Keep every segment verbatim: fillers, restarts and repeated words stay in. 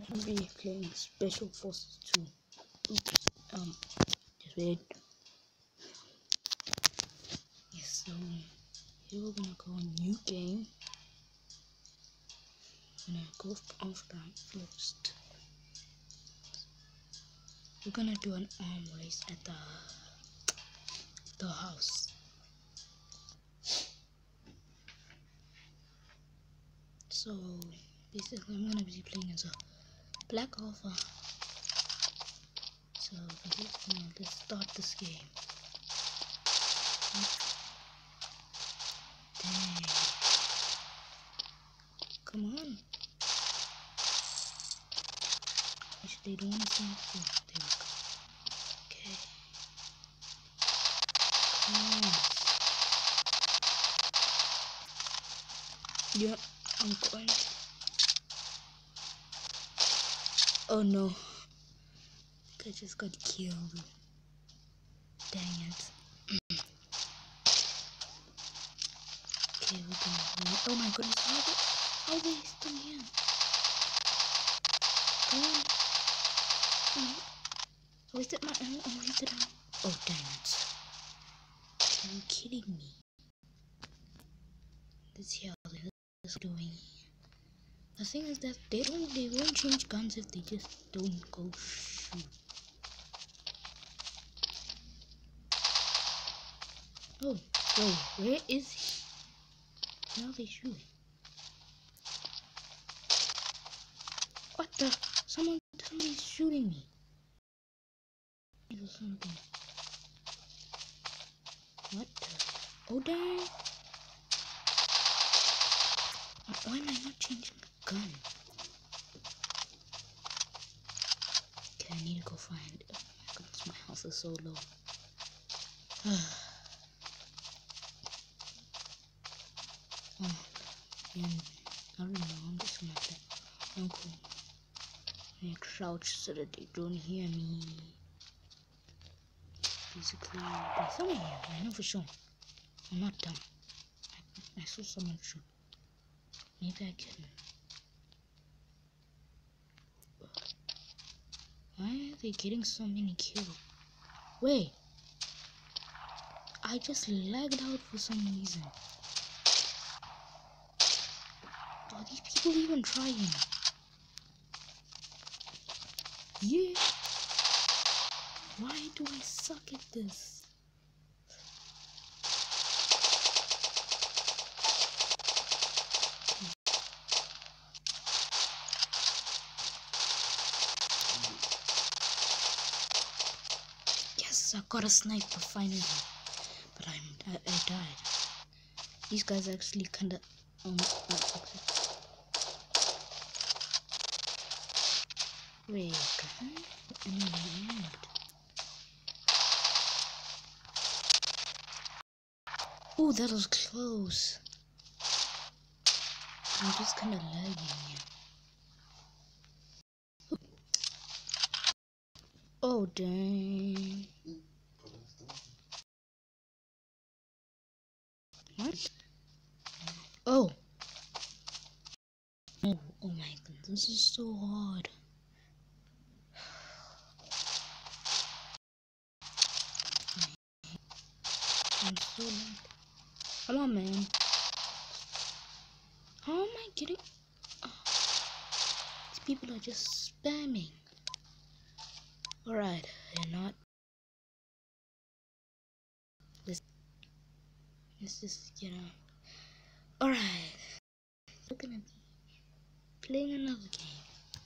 I'm gonna be playing Special Forces two. Oops. Um, just wait. Yes, so here we're gonna go new game. I'm gonna go offline first. We're gonna do an arm race at the the house. So basically, I'm gonna be playing as a Black Alpha. So basically, let's start this game. Dang. Come on. Actually, they don't want to see me. Oh, there we go. Okay. Come on. Yeah, I'm going. Oh no. I just got killed. Dang it. Okay, we're gonna. Oh my goodness, how are they, how are they still here? Come on. Oh, I wasted my ammo. I wasted ammo. Oh, dang it. Are you kidding me? Let's see how they're doing. The thing is that they don't, they won't change guns if they just don't go shoot. Oh, wait, where is he? Now they shooting. What the? Someone, somebody's shooting me. Or something. What the? Oh dang! Why am I not changing the gun? Okay, I need to go find. Oh my goodness, my health is so low. Oh, and I don't know. I'm just gonna have to uncle and crouch so that they don't hear me. Basically, there's someone here. I know for sure. I'm not dumb. I, I saw someone shoot. Maybe I can. Why are they getting so many kills? Wait. I just lagged out for some reason. Are these people even trying? Yeah. Why do I suck at this? Yes, I got a sniper finally. But I'm, I, I died. These guys actually kinda um wait, gun? I mean, oh, that was close. I'm just kinda lagging here. Oh dang. What? Oh. Oh, oh my god, this is so hard. I'm so mad. Come on, man. How am I getting? Oh, these people are just spamming. Alright, they're not. Let's, let's just get on. Alright. We're gonna be playing another game.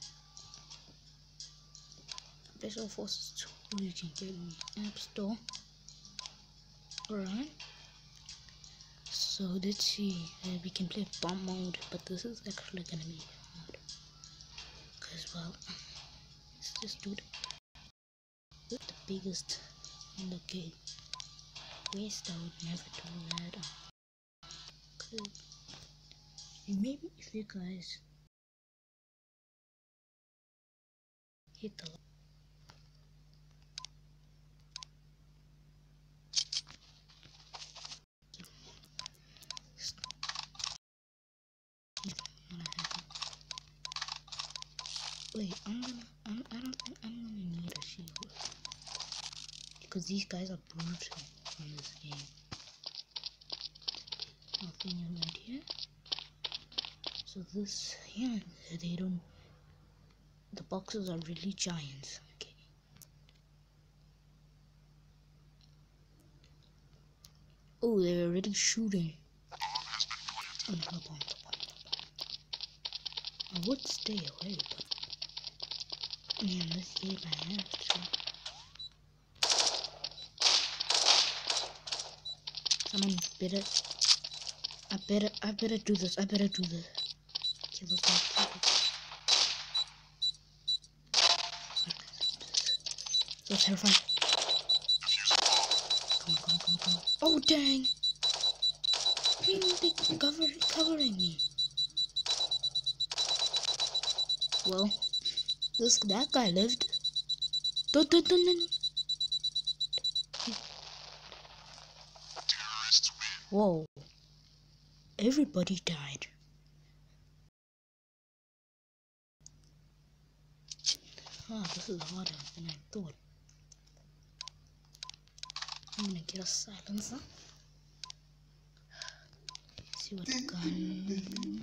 Special Forces two, you can get in the App Store. Alright. So let's see. Uh, we can play bomb mode, but this is actually gonna be hard. Cause well, let's just do the, the biggest in the game. Waste, I would never do that. Cause maybe if you guys hit the Wait, I'm gonna. I'm, I don't think I'm gonna need a shield because these guys are brutal in this game. Nothing in right here. So this here, they don't. The boxes are really giant. Okay. Oh, they're already shooting. Oh no, no bomb, no bomb, no bomb. I would stay away, but man, this game I have to. Someone better. I better. I better do this. I better do this. Kill those guys. Kill those. So terrifying. Come on, come on, come on, come on. Oh dang! They cover covering me. Well, this that guy lived. Don't, don't, don't, don't. Whoa! Everybody died. Ah, this is harder than I thought. I'm gonna get a silencer. See what gun.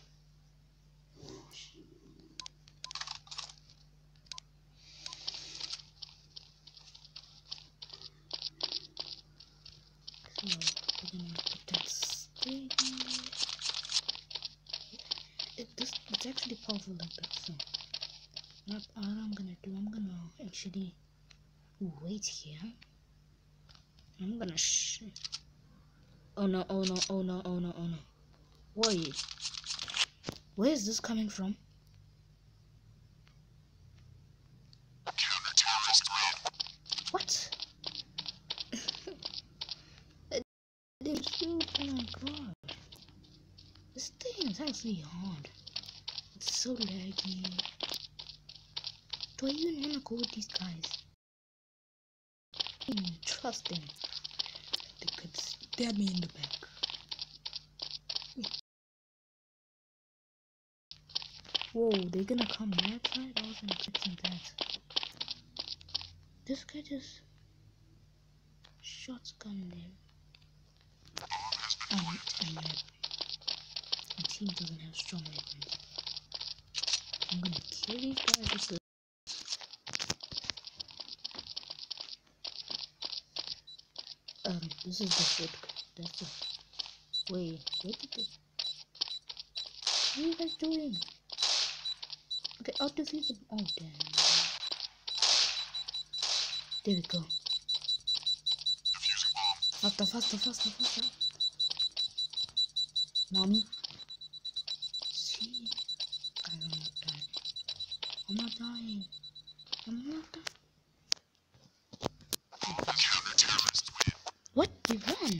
So we're gonna put that stick. It this it's actually powerful like that. So what I'm gonna do? I'm gonna actually wait here. I'm gonna sh. Oh no! Oh no! Oh no! Oh no! Oh no! Wait. Where is this coming from? What? I didn't shoot. Oh my god. This thing is actually hard. It's so laggy. Do I even wanna go with these guys? Hmm, trust them. They could stab me in the back. Whoa, they're gonna come that side? I wasn't expecting that. This guy just shotgun them. Um, I know. My team doesn't have strong weapons. I'm gonna kill these guys with the. Um, this is the foot. That's the. Wait, what did they. What are you guys doing? Okay, I'll defeat them. Oh, damn. There we go. Faster, faster, faster, faster. Mommy. See? I'm not dying. I'm not dying. I'm not dying. What? We won.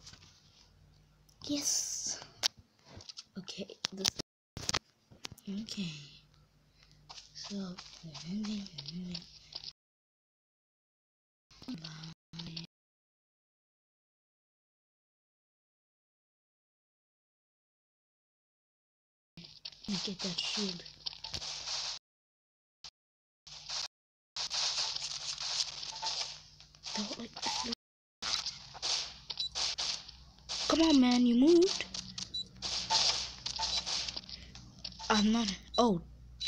Yes. Okay. This. Okay. So we're moving. We're moving. Bye. Let me get that shield. Don't like. Come on, man. You moved. I'm not. Oh.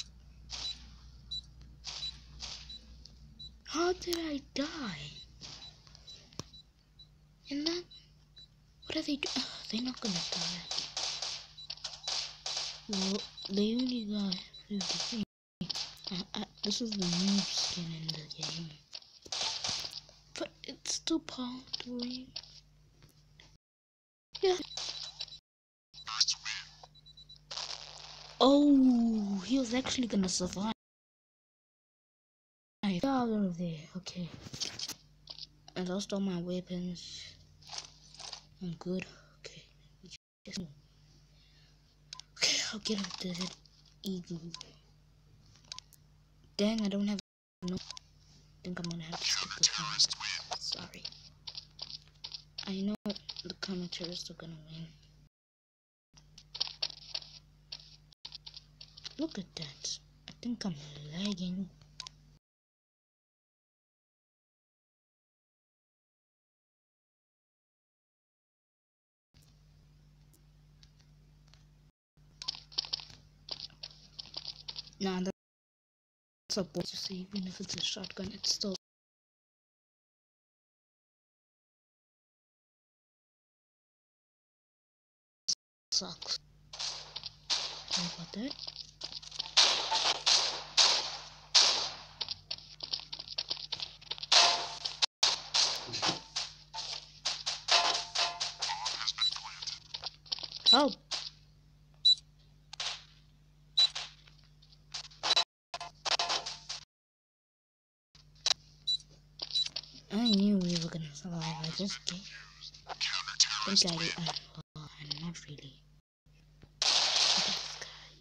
How did I die? And that. What are they doing? Oh, they're not gonna die. Well, they only got fifty-three. Uh, uh, this is the new skin in the game. But it's still powdery. Yeah. Oh, he was actually gonna survive. Get out of there. Okay. I lost all my weapons. I'm good. Okay. Just okay, I'll get up to that eagle. Dang, I don't have no. I think I'm gonna have to skip this one. Sorry. I know the commentators are gonna win. Look at that. A think I'm lagging. Nah, that's a point to see. Even if it's a shotgun, it still sucks. Sorry about that. Help! I knew we were gonna survive. I just gave. I think I did. Uh, well, not really. Look at this guy.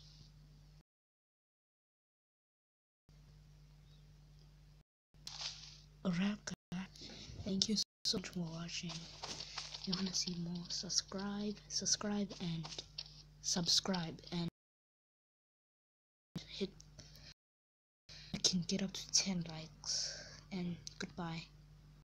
Alright, guys. Thank you so much for watching. If you wanna see more, subscribe, subscribe, and subscribe, and hit. You can get up to ten likes. And goodbye.